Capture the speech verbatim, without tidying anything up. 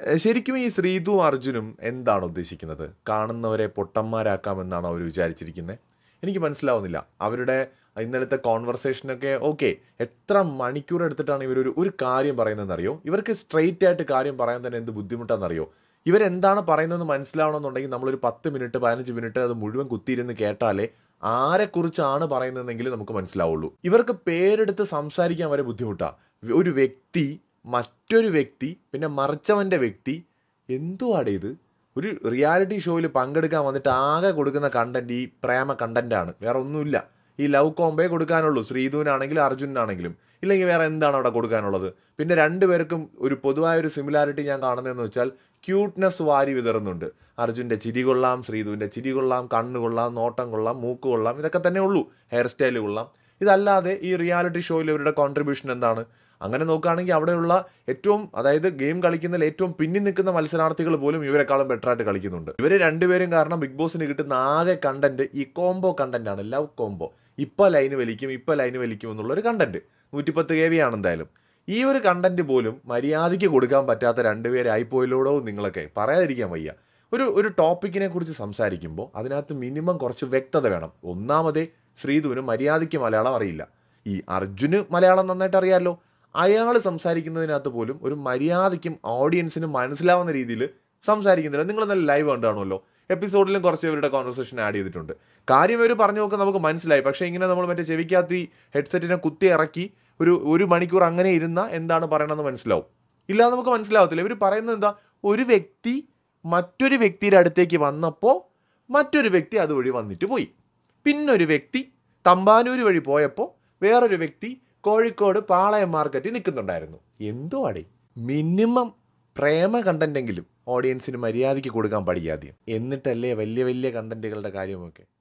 ശരിക്കും ഈ ശ്രീതുവും അർജുനും എന്താണ് ഉദ്ദേശിക്കുന്നത്? കാണുന്നവരെ പൊട്ടന്മാരാക്കാമെന്നാണോ അവർ വിചാരിച്ചിരിക്കുന്നത്? എനിക്ക് മനസ്സിലാവുന്നില്ല. അവരുടെ ഇന്നലത്തെ കോൺവെർസേഷനൊക്കെ ഓക്കെ, എത്ര മണിക്കൂർ എടുത്തിട്ടാണ് ഇവരൊരു ഒരു കാര്യം പറയുന്നതെന്നറിയോ? ഇവർക്ക് സ്ട്രെയിറ്റ് ആയിട്ട് കാര്യം പറയാൻ തന്നെ എന്ത് ബുദ്ധിമുട്ടാണെന്നറിയോ? ഇവരെന്താണ് പറയുന്നതെന്ന് മനസ്സിലാവണമെന്നുണ്ടെങ്കിൽ നമ്മളൊരു പത്ത് മിനിറ്റ് പതിനഞ്ച് മിനിറ്റ് അത് മുഴുവൻ കുത്തിയിരുന്ന് കേട്ടാലേ ആരെക്കുറിച്ചാണ് പറയുന്നതെങ്കിൽ നമുക്ക് മനസ്സിലാവുള്ളൂ. ഇവർക്ക് പേരെടുത്ത് സംസാരിക്കാൻ വരെ ബുദ്ധിമുട്ടാണ്. ഒരു വ്യക്തി, മറ്റൊരു വ്യക്തി, പിന്നെ മറിച്ചവൻ്റെ വ്യക്തി, എന്തുവാടേ ഇത്? ഒരു റിയാലിറ്റി ഷോയിൽ പങ്കെടുക്കാൻ വന്നിട്ട് ആകെ കൊടുക്കുന്ന കണ്ടന്റ് ഈ പ്രേമ കണ്ടന്റാണ്, വേറെ ഒന്നുമില്ല. ഈ ലവ് കോംബേ കൊടുക്കാനുള്ളൂ, ശ്രീധുവിനാണെങ്കിലും അർജുനാണെങ്കിലും. ഇല്ലെങ്കിൽ വേറെ എന്താണ് അവിടെ കൊടുക്കാനുള്ളത്? പിന്നെ രണ്ടുപേർക്കും ഒരു പൊതുവായൊരു സിമിലാരിറ്റി ഞാൻ കാണുന്നതെന്ന് വെച്ചാൽ ക്യൂട്ട്നെസ് വാരി വിതറുന്നുണ്ട്. അർജുൻ്റെ ചിരി കൊള്ളാം, ശ്രീധുവിൻ്റെ ചിരി കൊള്ളാം, കണ്ണ് കൊള്ളാം, നോട്ടം കൊള്ളാം, മൂക്ക് കൊള്ളാം, ഇതൊക്കെ തന്നെ ഉള്ളൂ. ഹെയർ സ്റ്റൈൽ കൊള്ളാം. ഇതല്ലാതെ ഈ റിയാലിറ്റി ഷോയിൽ ഇവരുടെ കോൺട്രിബ്യൂഷൻ എന്താണ്? അങ്ങനെ നോക്കുകയാണെങ്കിൽ അവിടെയുള്ള ഏറ്റവും, അതായത് ഗെയിം കളിക്കുന്നതിൽ ഏറ്റവും പിന്നിൽ നിൽക്കുന്ന മത്സരാർത്ഥികൾ പോലും ഇവരെക്കാളും ബെറ്ററായിട്ട് കളിക്കുന്നുണ്ട്. ഇവർ രണ്ടുപേരും കാരണം ബിഗ് ബോസിന് കിട്ടുന്ന ആകെ കണ്ടന്റ് ഈ കോംബോ കണ്ടന്റാണ്, ലവ് കോംബോ. ഇപ്പോൾ ലൈന് വലിക്കും, ഇപ്പോൾ ലൈന് വലിക്കും എന്നുള്ളൊരു കണ്ടന്റ്. നൂറ്റിപ്പത്ത് കെ വി ആണ് എന്തായാലും. ഈ ഒരു കണ്ടന്റ് പോലും മര്യാദയ്ക്ക് കൊടുക്കാൻ പറ്റാത്ത രണ്ടുപേരായിപ്പോയില്ലോടോ നിങ്ങളൊക്കെ, പറയാതിരിക്കാൻ വയ്യ. ഒരു ഒരു ടോപ്പിക്കിനെ കുറിച്ച് സംസാരിക്കുമ്പോൾ അതിനകത്ത് മിനിമം കുറച്ച് വ്യക്തത വേണം. ഒന്നാമതേ ശ്രീധുവിന് മര്യാദയ്ക്ക് മലയാളം അറിയില്ല. ഈ അർജുന് മലയാളം നന്നായിട്ട് അറിയാമല്ലോ. അയാൾ സംസാരിക്കുന്നതിനകത്ത് പോലും ഒരു മര്യാദയ്ക്കും ഓഡിയൻസിന് മനസ്സിലാവുന്ന രീതിയിൽ സംസാരിക്കുന്നില്ല. നിങ്ങൾ നല്ല ലൈവ് കണ്ടാണല്ലോ, എപ്പിസോഡിലും കുറച്ച് ഇവരുടെ കോൺവെർസേഷൻ ആഡ് ചെയ്തിട്ടുണ്ട്. കാര്യം ഇവർ പറഞ്ഞു നോക്കാൻ നമുക്ക് മനസ്സിലായി. പക്ഷേ ഇങ്ങനെ നമ്മൾ മറ്റേ ചെവിക്കകത്ത് ഈ ഹെഡ്സെറ്റിനെ കുത്തി ഇറക്കി ഒരു ഒരു മണിക്കൂർ അങ്ങനെ ഇരുന്ന എന്താണ് പറയണമെന്ന് മനസ്സിലാവും. ഇല്ലാതെ നമുക്ക് മനസ്സിലാവത്തില്ല. ഇവർ പറയുന്നത് എന്താ, ഒരു വ്യക്തി മറ്റൊരു വ്യക്തിയുടെ അടുത്തേക്ക് വന്നപ്പോൾ മറ്റൊരു വ്യക്തി അതുവഴി വന്നിട്ട് പോയി. പിന്നൊരു വ്യക്തി തമ്പാനൂർ വഴി പോയപ്പോൾ വേറൊരു വ്യക്തി കോഴിക്കോട് പാളയം മാർക്കറ്റിൽ നിൽക്കുന്നുണ്ടായിരുന്നു. എന്തുവാടേ? മിനിമം പ്രേമ കണ്ടന്റെങ്കിലും ഓഡിയൻസിന് മര്യാദയ്ക്ക് കൊടുക്കാൻ പഠിക്കാദ്യം, എന്നിട്ടല്ലേ വലിയ വലിയ കണ്ടന്റുകളുടെ കാര്യമൊക്കെ.